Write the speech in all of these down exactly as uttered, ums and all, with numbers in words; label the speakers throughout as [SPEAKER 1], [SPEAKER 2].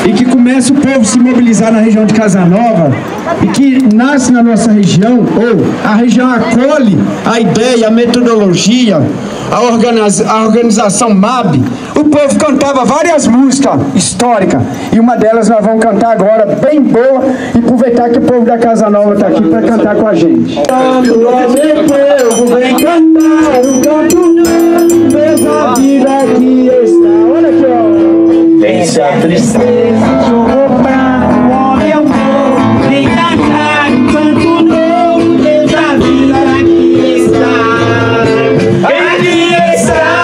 [SPEAKER 1] e que começa o povo a se mobilizar na região de Casanova e que nasce na nossa região, ou a região acolhe a ideia, a metodologia, a, organiza a organização M A B, o povo cantava várias músicas históricas e uma delas nós vamos cantar agora, bem boa, e aproveitar que o povo da Casanova está aqui para cantar com a gente. Meu povo, vem cantar um canto novo, mesma vida que está. Olha aqui, ó.
[SPEAKER 2] Vence a tristeza, jogou pra o homem ao povo, vem cantar um canto novo, mesma vida que está. Aqui está,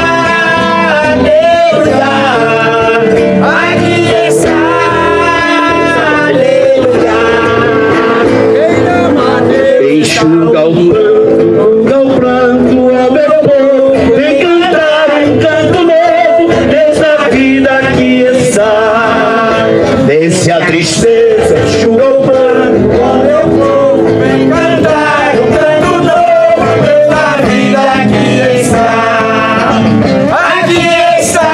[SPEAKER 2] aleluia. Aqui está, aleluia. Quem ama a Deus enxuga o pranto, o pranto, ó meu povo, vem cantar um canto novo, dessa vida que está. Desce a tristeza, enxuga o pranto, ó meu povo, vem cantar um canto novo, dessa vida que está. Aqui está,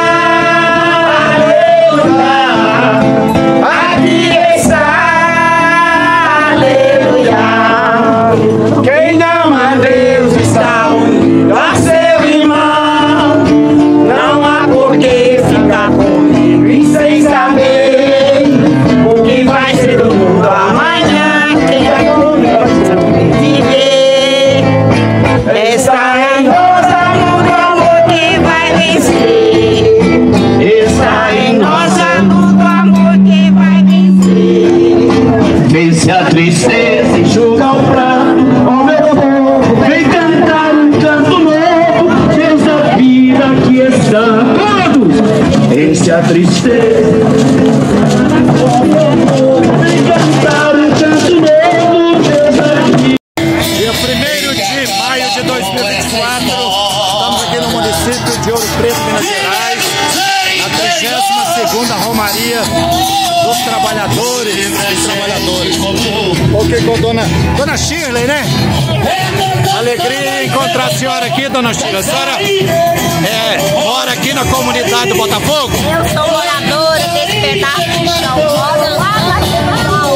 [SPEAKER 2] aleluia. Aqui está, aleluia. Quem ama a Deus está unido a seu irmão. Não há por que ficar comigo e sem saber o que vai ser do mundo amanhã. Quem é comigo viver. Está em nós a luz do amor que vai vencer. Está em nós a luz do amor que vai vencer. Vence a tristeza, enxuga o pranto, ó meu povo, vem cantar um canto novo, Deus da vida que está. Todos! Vence a tristeza, ó meu povo, vem cantar um canto novo, Deus da vida.
[SPEAKER 3] Dia primeiro de maio de dois mil e vinte e quatro, estamos aqui no município de Ouro Preto, Minas Gerais, a trigésima segunda Romaria dos Trabalhadores e Trabalhadoras. Ok, com dona, dona Shirley, né? Alegria em encontrar a senhora aqui, dona Shirley. A senhora é, mora aqui na comunidade do Botafogo?
[SPEAKER 4] Eu sou moradora desse pedaço de chão, moro lá na Cidade.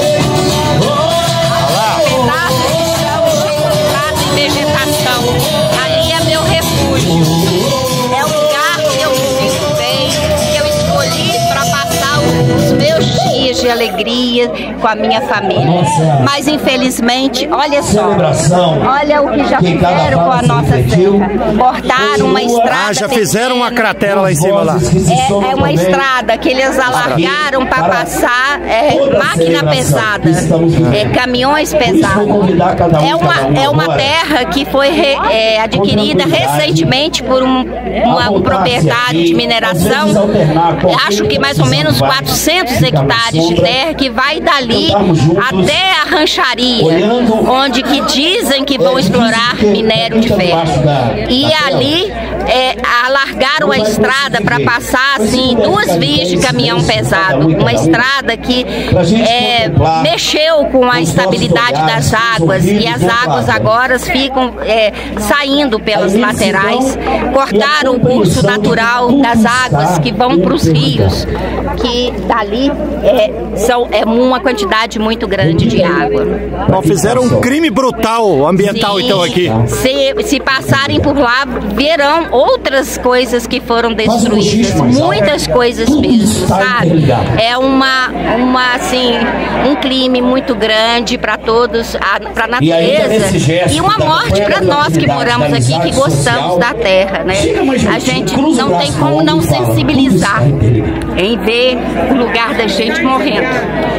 [SPEAKER 4] Pedaço de chão cheio de mato e vegetação. Ali é meu refúgio. É um lugar que eu me sinto bem, que eu escolhi para passar os meus dias de alegria com a minha família. Mas infelizmente, olha só, olha o que já fizeram com a nossa serra. Cortaram uma estrada.
[SPEAKER 3] Ah, já fizeram uma cratera lá em cima lá.
[SPEAKER 4] É, é uma estrada que eles alargaram para passar é, máquina pesada, é, caminhões pesados. É uma, é uma terra que foi re, é, adquirida recentemente por um, uma, um proprietário de mineração, acho que mais ou menos quatrocentos hectares de terra, que vai dali até a rancharia, onde que dizem que vão explorar minério de ferro. E ali é, alargaram a estrada para passar assim duas vias de caminhão pesado, uma estrada que é, mexeu com a estabilidade das águas, e as águas agora ficam é, saindo pelas laterais. Cortaram o curso natural das águas que vão para os rios, que dali é, são, é uma quantidade muito grande de água.
[SPEAKER 3] Bom, fizeram um crime brutal ambiental. Sim, então aqui.
[SPEAKER 4] Se, se passarem por lá, verão outras coisas que foram destruídas, muitas coisas mesmo, sabe? É uma, uma assim, um crime muito grande para todos, para a natureza, e uma morte para nós que moramos aqui, que gostamos da terra, né? A gente não tem como não sensibilizar em ver o lugar da gente morrendo.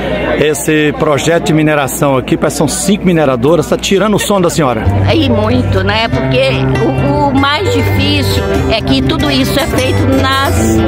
[SPEAKER 3] Esse projeto de mineração aqui, são cinco mineradoras, está tirando o som da senhora?
[SPEAKER 4] Aí muito, né? Porque o, o mais difícil é que tudo isso é feito nas,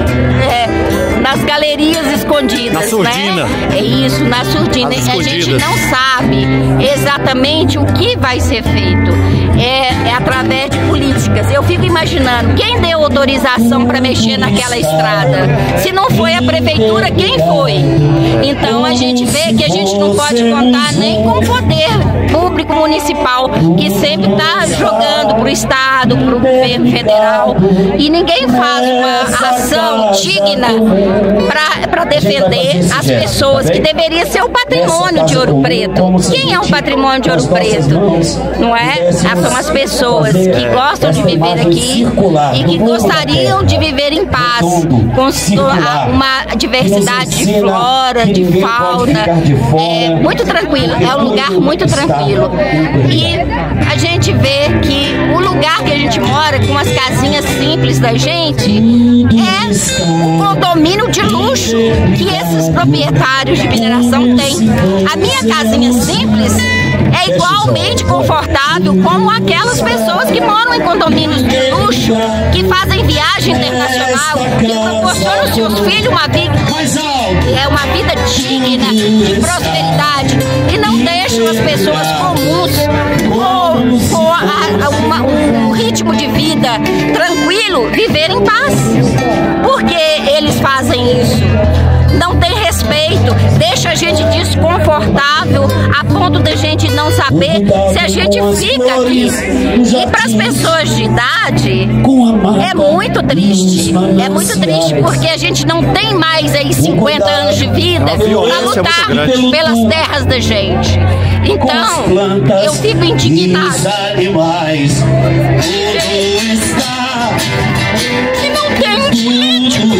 [SPEAKER 4] é, nas galerias escondidas, na
[SPEAKER 3] surdina.
[SPEAKER 4] Né? É isso, na surdina. A gente não sabe exatamente o que vai ser feito. É, é através de políticas. Eu fico imaginando, quem deu autorização para mexer naquela estrada? Se não foi a prefeitura, quem foi? Então a gente vê que a gente não pode contar nem com o poder público municipal que sempre está jogando para o Estado, para o governo federal, e ninguém faz uma ação digna para defender as pessoas, que deveria ser o patrimônio de Ouro Preto. Quem é o patrimônio de Ouro Preto? Não é? São as pessoas que gostam de viver aqui e que gostariam de viver em paz, com uma diversidade de flora, de fauna, é muito tranquilo, é um lugar muito tranquilo. E a gente vê que o lugar que a gente mora, com as casinhas simples da gente, é um condomínio de luxo que esses proprietários de mineração têm. A minha casinha simples é igualmente confortável como aquelas pessoas que moram em condomínios de luxo, que fazem viagem internacional, que proporcionam aos seus filhos uma vida, é uma vida digna, de prosperidade, e não deixam as pessoas comuns com, com a, a, uma, um ritmo de vida tranquilo viver em paz. Por que eles fazem isso? Não tem respeito, deixa a gente desconfortável a ponto da gente não saber se a gente fica aqui. E para as pessoas de idade é muito triste, é muito triste, porque a gente não tem mais aí cinquenta anos de vida para lutar pelas terras da gente. Então, eu fico indignada. E não tem um político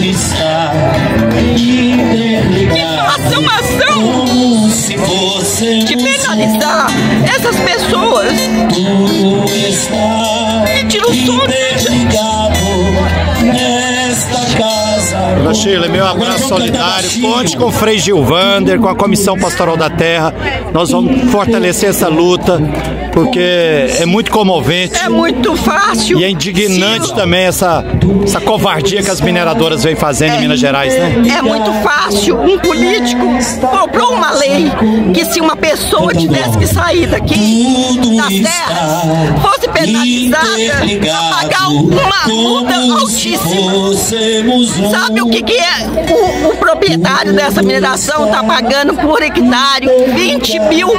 [SPEAKER 4] que faça uma ação de penalizar essas pessoas e tira o som
[SPEAKER 3] Dona Sheila, meu abraço solidário. Conte com o Frei Gilvander, com a Comissão Pastoral da Terra. Nós vamos fortalecer essa luta, porque é muito comovente.
[SPEAKER 4] É muito fácil.
[SPEAKER 3] E é indignante Sim. também essa, essa covardia que as mineradoras vêm fazendo é, em Minas Gerais, né?
[SPEAKER 4] É muito fácil. Um político comprou uma lei que, se uma pessoa tivesse que sair daqui das terras, fosse penalizada a pagar uma multa altíssima. Sabe o que, que é? O, o proprietário dessa mineração está pagando por hectare vinte mil.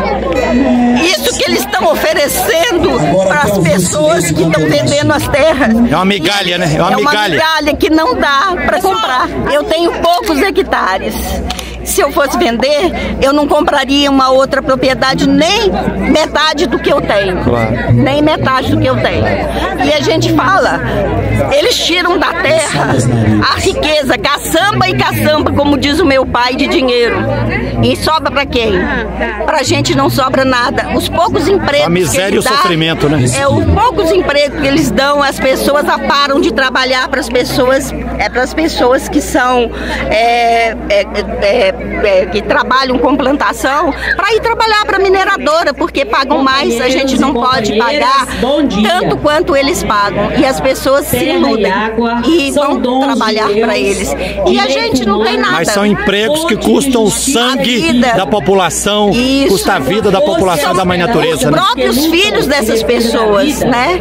[SPEAKER 4] Isso que eles estão oferecendo para as pessoas que estão vendendo as terras.
[SPEAKER 3] É uma migalha, né? É uma,
[SPEAKER 4] é uma
[SPEAKER 3] migalha.
[SPEAKER 4] migalha que não dá para comprar. Eu tenho poucos hectares. Se eu fosse vender, eu não compraria uma outra propriedade nem metade do que eu tenho. Claro. Nem metade do que eu tenho. E a gente fala, eles tiram da terra a riqueza, caçamba e caçamba, como diz o meu pai, de dinheiro. E sobra para quem? Pra gente não sobra nada. Os poucos empregos.
[SPEAKER 3] A miséria e o
[SPEAKER 4] dá,
[SPEAKER 3] sofrimento, né?
[SPEAKER 4] É, os poucos empregos que eles dão, as pessoas param de trabalhar para as pessoas, é para as pessoas que são. É, é, é, É, que trabalham com plantação, para ir trabalhar para a mineradora, porque pagam mais, a gente não pode pagar tanto quanto eles pagam, e as pessoas se iludem e vão trabalhar para eles, e a gente não tem nada.
[SPEAKER 3] Mas são empregos que custam o sangue da população, Isso. custa a vida da população da mãe natureza.
[SPEAKER 4] Os próprios né? filhos dessas pessoas, né?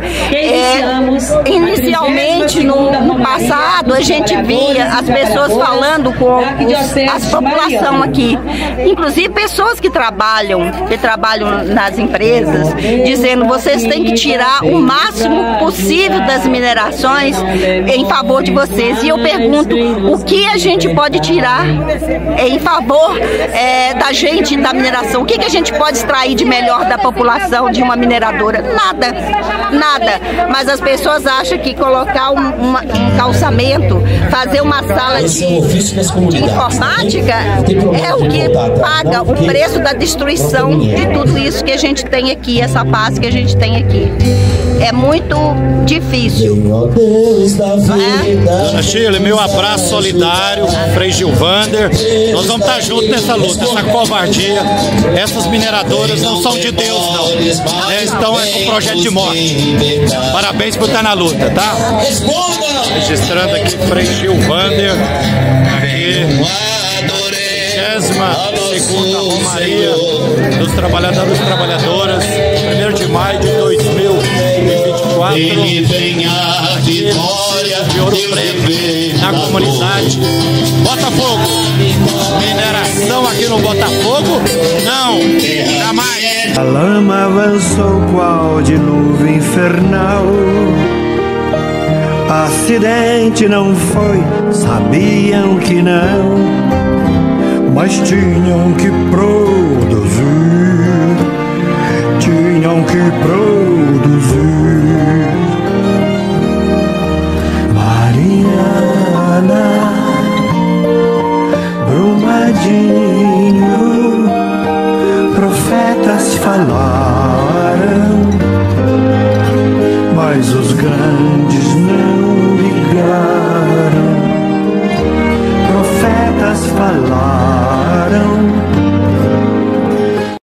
[SPEAKER 4] É, inicialmente no, no passado a gente via as pessoas falando com os, as populações aqui, inclusive pessoas que trabalham, que trabalham nas empresas, dizendo: vocês têm que tirar o máximo possível das minerações em favor de vocês. E eu pergunto, o que a gente pode tirar em favor é, da gente, da mineração? O que, que a gente pode extrair de melhor da população de uma mineradora? Nada, nada. Mas as pessoas acham que colocar um, uma, um calçamento, fazer uma sala de, de informática é o que paga o preço da destruição de tudo isso que a gente tem aqui, essa paz que a gente tem aqui. É muito difícil.
[SPEAKER 3] Dona Sheila, meu abraço solidário, Frei Gilvander. Nós vamos estar juntos nessa luta, essa covardia. Essas mineradoras não são de Deus, não. É, estão é, com projeto de morte. Parabéns por estar na luta, tá? Registrando aqui Frei Gilvander. Aqui. Segunda Romaria dos Trabalhadores e Trabalhadoras, primeiro de maio de dois mil e vinte e quatro. Ele vem a vitória de Ouro Preto, na comunidade Botafogo. Mineração aqui no no Botafogo? Não, jamais.
[SPEAKER 5] A lama avançou qual dilúvio infernal. Acidente não foi, sabiam que não, mas tinham que produzir, tinham que produzir. Mariana, Brumadinho, profetas falaram, mas os grandes